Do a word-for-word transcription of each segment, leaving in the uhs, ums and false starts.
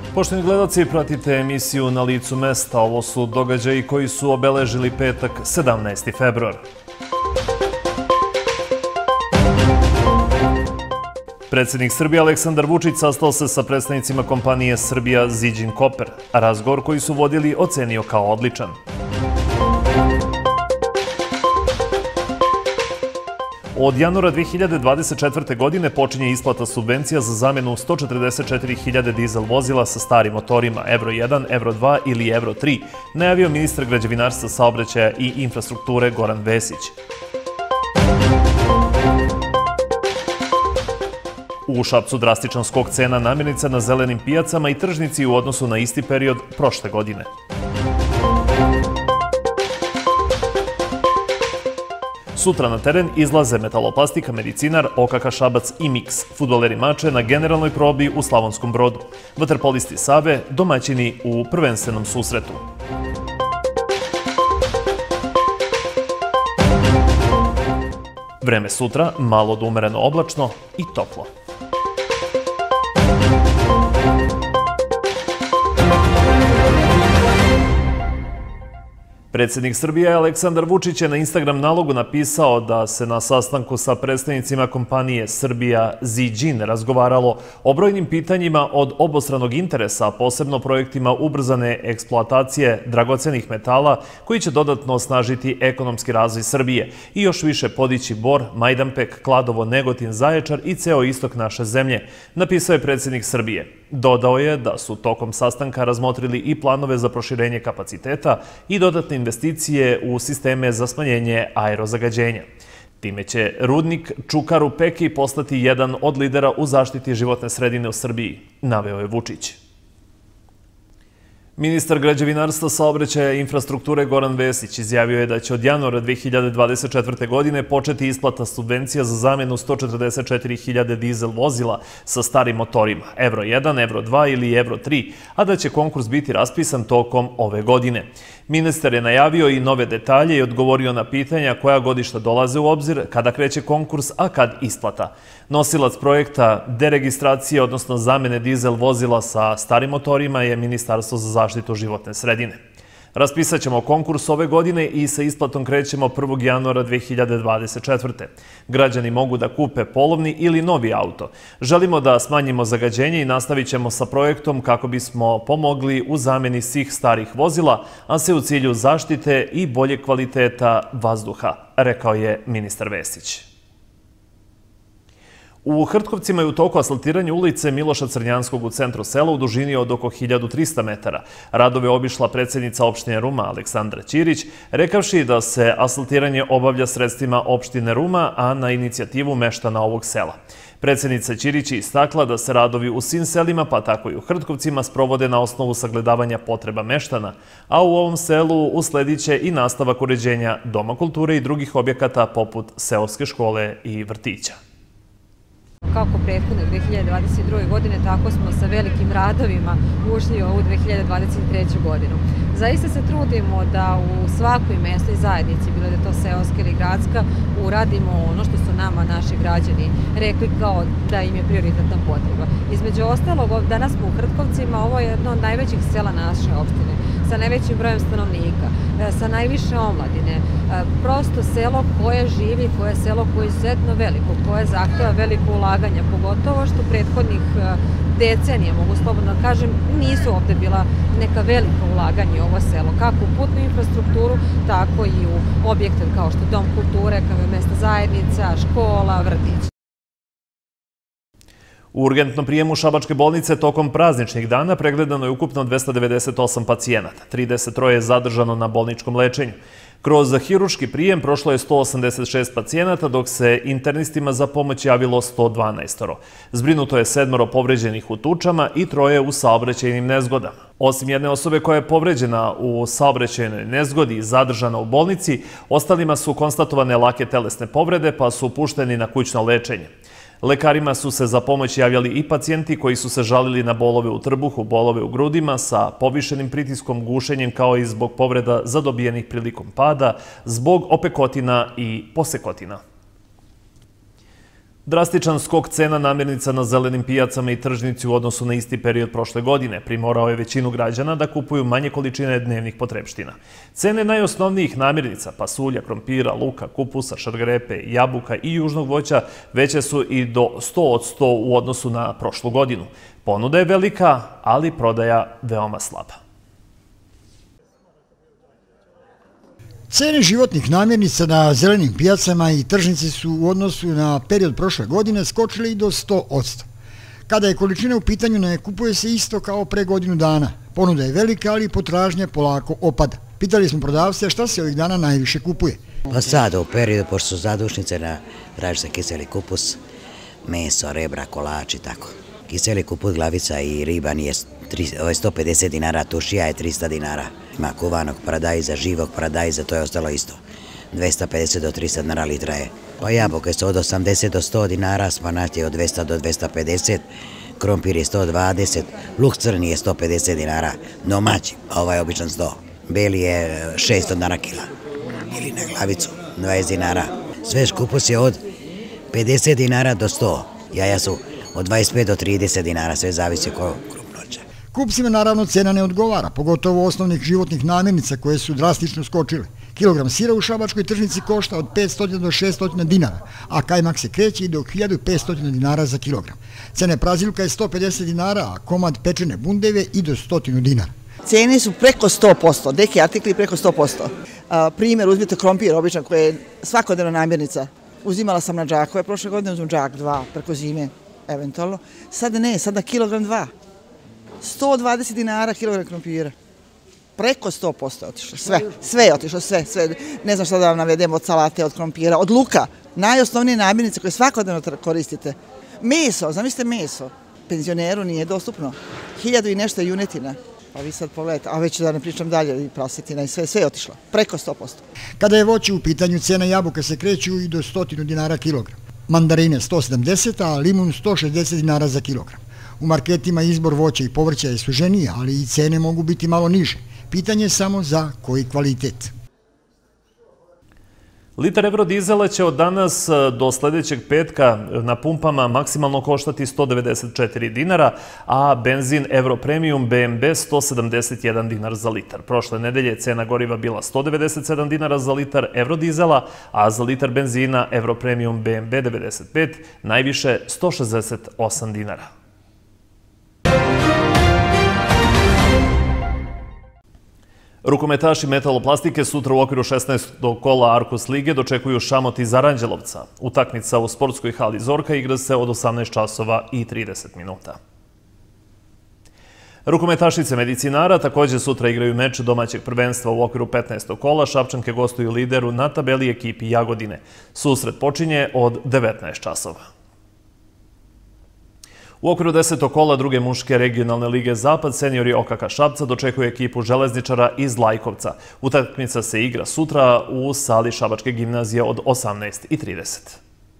Poštovani gledalci, pratite emisiju Na licu mesta. Ovo su događaji koji su obeležili petak, sedamnaesti februar. Predsjednik Srbije Aleksandar Vučić sastao se sa predstavnicima kompanije Srbija Ziđin Koper, a razgovor koji su vodili ocenio kao odličan. Od januara dve hiljade dvadeset četvrte. godine počinje isplata subvencija za zamjenu sto četrdeset četiri hiljade dizel vozila sa starim motorima Evro jedan, Evro dva ili Evro tri, najavio ministar građevinarstva, saobraćaja i infrastrukture Goran Vesić. U Šapcu drastičan skok cena namirnica na zelenim pijacama i tržnici u odnosu na isti period prošle godine. Sutra na teren izlaze Metaloplastika, Medicinar, O K K Šabac i Miks, fudbaleri Mače na generalnoj probi u Slavonskom Brodu, vaterpolisti Save, domaćini u prvenstvenom susretu. Vreme sutra malo do umereno oblačno i toplo. Predsjednik Srbije Aleksandar Vučić je na Instagram nalogu napisao da se na sastanku sa predstavnicima kompanije Srbija Ziđin razgovaralo o brojnim pitanjima od obostranog interesa, a posebno projektima ubrzane eksploatacije dragocenih metala koji će dodatno osnažiti ekonomski razvoj Srbije i još više podići Bor, Majdanpek, Kladovo, Negotin, Zaječar i ceo istok naše zemlje, napisao je predsjednik Srbije. Dodao je da su tokom sastanka razmotrili i planove za proširenje kapaciteta i dodatne investicije u sisteme za smanjenje aerozagađenja. Time će rudnik Čukar u Peki postati jedan od lidera u zaštiti životne sredine u Srbiji, naveo je Vučić. Ministar građevinarstva, saobraćaja i infrastrukture Goran Vesić izjavio je da će od januara dve hiljade dvadeset četvrte. godine početi isplata subvencija za zamjenu sto četrdeset četiri hiljade dizel vozila sa starim motorima Evro jedan, Evro dva ili Evro tri, a da će konkurs biti raspisan tokom ove godine. Ministar je najavio i nove detalje i odgovorio na pitanja koja godišta dolaze u obzir, kada kreće konkurs, a kad isplata. Nosilac projekta deregistracije, odnosno zamjene dizel vozila sa starim motorima, je Ministarstvo za zaštitu životne sredine. Raspisat ćemo konkurs ove godine i sa isplatom krećemo prvog januara dve hiljade dvadeset četvrte. Građani mogu da kupe polovni ili novi auto. Želimo da smanjimo zagađenje i nastavit ćemo sa projektom kako bismo pomogli u zamjeni svih starih vozila, a sve u cilju zaštite i bolje kvaliteta vazduha, rekao je ministar Vesić. U Hrtkovcima je u toku asfaltiranje ulice Miloša Crnjanskog u centru sela u dužini od oko hiljadu trista metara. Radove obišla predsjednica opštine Ruma Aleksandra Ćirić, rekavši da se asfaltiranje obavlja sredstvima opštine Ruma, a na inicijativu meštana ovog sela. Predsjednica Ćirić je istakla da se radovi u svim selima, pa tako i u Hrtkovcima, sprovode na osnovu sagledavanja potreba meštana, a u ovom selu usledit će i nastavak uređenja doma kulture i drugih objekata poput seoske škole i vrtića. Kako prethodne dve hiljade dvadeset druge. godine, tako smo sa velikim radovima ušli u ovu dve hiljade dvadeset treću. godinu. Zaista se trudimo da u svakoj mesnoj zajednici, bilo da je to seoska ili gradska, uradimo ono što su nama naši građani rekli kao da im je prioritetna potreba. Između ostalog, danas smo u Hrtkovcima, ovo je jedno od najvećih sela naše opštine, sa najvećim brojem stanovnika, sa najviše omladine. Prosto selo koje živi, koje je selo koje je izuzetno veliko, koje zahteva veliko ulaganja, pogotovo što prethodnih decenija, mogu slobodno da kažem, nisu ovde bila neka velika ulaganja u ovo selo, kako u putnu infrastrukturu, tako i u objekte kao što je dom kulture, kao je mesta zajednica, škola, vrtić. U urgentnom prijemu Šabačke bolnice tokom prazničnih dana pregledano je ukupno dvesta devedeset osam pacijenata, trideset troje je zadržano na bolničkom lečenju. Kroz hirurški prijem prošlo je sto osamdeset šest pacijenata, dok se internistima za pomoć javilo sto dvanaest. Zbrinuto je sedmoro povređenih u tučama i troje u saobraćajnim nezgodama. Osim jedne osobe koja je povređena u saobraćajnoj nezgodi i zadržana u bolnici, ostalima su konstatovane lake telesne povrede, pa su pušteni na kućno lečenje. Lekarima su se za pomoć javljali i pacijenti koji su se žalili na bolove u trbuhu, bolove u grudima sa povišenim pritiskom, gušenjem, kao i zbog povreda zadobijenih prilikom pada, zbog opekotina i posekotina. Drastičan skok cena namirnica na zelenim pijacama i tržnici u odnosu na isti period prošle godine primorao je većinu građana da kupuju manje količine dnevnih potrepština. Cene najosnovnijih namirnica, pasulja, krompira, luka, kupusa, šargarepe, jabuka i južnog voća veće su i do sto od sto u odnosu na prošlu godinu. Ponuda je velika, ali prodaja veoma slaba. Cene životnih namirnica na zelenim pijacama i tržnici su u odnosu na period prošle godine skočile i do sto posto. Kada je količina u pitanju, ne kupuje se isto kao pre godinu dana. Ponuda je velika, ali potražnja polako opada. Pitali smo prodavce šta se ovih dana najviše kupuje. Pa sad u periodu, pošto su zadušnice, traži se kiseli kupus, meso, rebra, kolač i tako. Kiseli kupus, glavica i riba nije sto pedeset dinara, tušija je trista dinara. Ima kuvanog paradajza, živog paradajza, to je ostalo isto. dvesta pedeset do trista dinara litra je. Pa jabuke su od osamdeset do sto dinara, spanat je od dvesta do dvesta pedeset, krompir je sto dvadeset, luk crni je sto pedeset dinara, domaći, a ovaj je običan sto. Beli je šesto dinara kila. Ili na glavicu, dvadeset dinara. Svež kupus je od pedeset dinara do sto. Jaja su od dvadeset pet do trideset dinara, sve zavisi ko krupnoća. Kupcima naravno cena ne odgovara, pogotovo osnovnih životnih namirnica koje su drastično skočile. Kilogram sira u šabačkoj tržnici košta od petsto do šesto dinara, a kajmak se kreće i do hiljadu petsto dinara za kilogram. Cena prazilka je sto pedeset dinara, a komad pečene bundeve i do sto dinara. Cene su preko sto posto, neki artikli preko sto posto. Primjer, uzmite krompir, običan, koji je svakodnevna namirnica. Uzimala sam na džakove, prošle godine uzmem džak dva, preko zime, eventualno. Sada ne, sada kilogram dva. sto dvadeset dinara kilogram krompira. Preko sto posto je otišlo, sve, sve je otišlo, sve, sve. Ne znam šta da vam navedem od salate, od krompira, od luka. Najosnovnije namirnice koje svakodnevno koristite. Meso, zamislite meso. Penzioneru nije dostupno. Hiljadu i nešto junetina. Pa vi sad pogledajte, a već da ne pričam dalje, i prasetina i sve, sve je otišlo. Preko sto posto. Kada je voće u pitanju, cena jabuka se kreću i do sto dinara kilogram. Mandarine sto sedamdeset, a limun sto šezdeset dinara za kilogram. U marketima izbor voća i povrća je suženiji, ali i cene mogu biti malo niže. Pitanje je samo za koji kvalitet. Litar evrodizela će od danas do sljedećeg petka na pumpama maksimalno koštati sto devedeset četiri dinara, a benzin Euro Premium B M B sto sedamdeset jedan dinar za litar. Prošle nedelje je cena goriva bila sto devedeset sedam dinara za litar evrodizela, a za litar benzina Euro Premium B M B devedeset pet najviše sto šezdeset osam dinara. Rukometaši Metaloplastike sutra u okviru šesnaestog kola Arkus lige dočekuju Šamot iz Aranđelovca. Utakmica u sportskoj hali Zorka igra se od osamnaest časova i trideset minuta. Rukometašice Medicinara također sutra igraju meč domaćeg prvenstva u okviru petnaestog kola. Šapčanke gostuju lideru na tabeli ekipi Jagodine. Susret počinje od devetnaest časova. U okviru desetog kola druge muške regionalne lige Zapad seniori O K K Šapca dočekuju ekipu železničara iz Lajkovca. Utakmica se igra sutra u sali Šabačke gimnazije od osamnaest i trideset.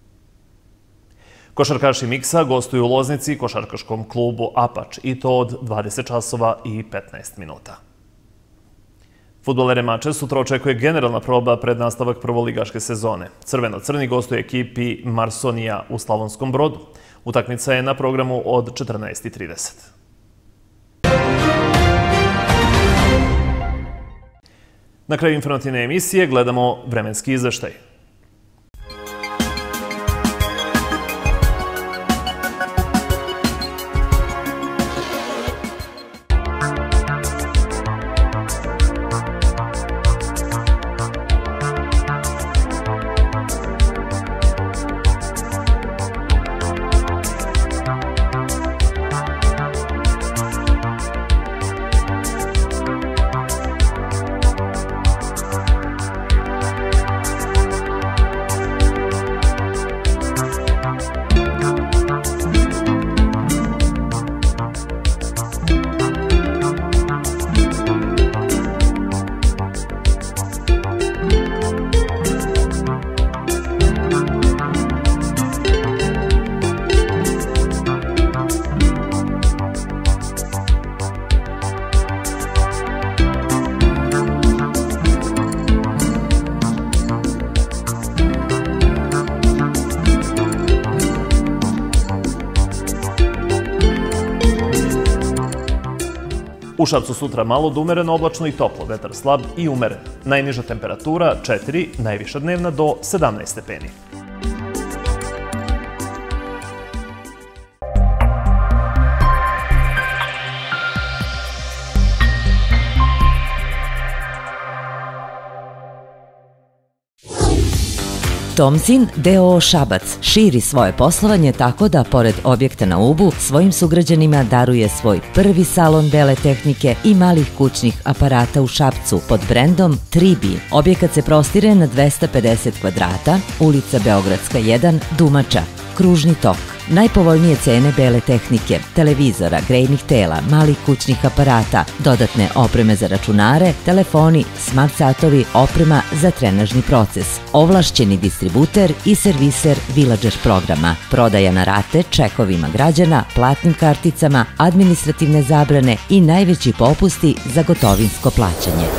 Košarkaši Miksa gostuju u Loznici košarkaškom klubu Apač i to od dvadeset časova i petnaest minuta. Fudbalere Mače sutra očekuje generalna proba pred nastavak prvoligaške sezone. Crveno-crni gostuje ekipi Marsonija u Slavonskom Brodu. Utakmica je na programu od četrnaest i trideset. Na kraju informativne emisije gledamo vremenski izveštaj. Šapcu sutra malo do umereno oblačno i toplo, vetar slab i umeren. Najniža temperatura četiri, najviša dnevna do sedamnaest stepeni. Tomzin d o o Šabac širi svoje poslovanje tako da, pored objekta na Ubu, svojim sugrađanima daruje svoj prvi salon bele tehnike i malih kućnih aparata u Šapcu pod brendom tri B. Objekat se prostire na dvesta pedeset kvadrata, ulica Beogradska jedan, Dumača, kružni tok. Najpovoljnije cene bele tehnike, televizora, grejnih tela, malih kućnih aparata, dodatne opreme za računare, telefoni, smart satovi, oprema za trenažni proces, ovlašćeni distributer i serviser Villager programa, prodaja na rate, čekovima građana, platnim karticama, administrativne zabrane i najveći popusti za gotovinsko plaćanje.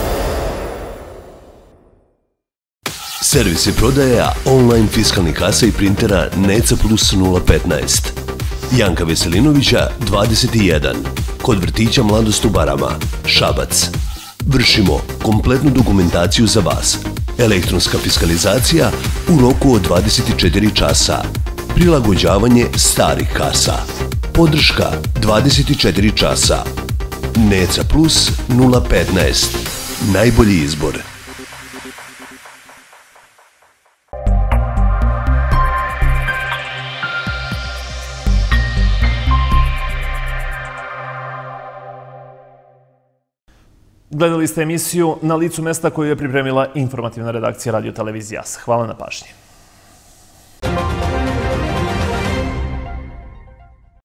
Servis i prodaja online fiskalnih kasa i printera Neca Plus nula petnaest. Janka Veselinovića dvadeset jedan. Kod vrtića Mladost u Barama, Šabac. Vršimo kompletnu dokumentaciju za vas. Elektronska fiskalizacija u roku od dvadeset četiri časa. Prilagođavanje starih kasa. Podrška dvadeset četiri časa. Neca Plus nula petnaest. Najbolji izbor. Gledali ste emisiju Na licu mesta koju je pripremila informativna redakcija Radio Televizije A S. Hvala na pažnji.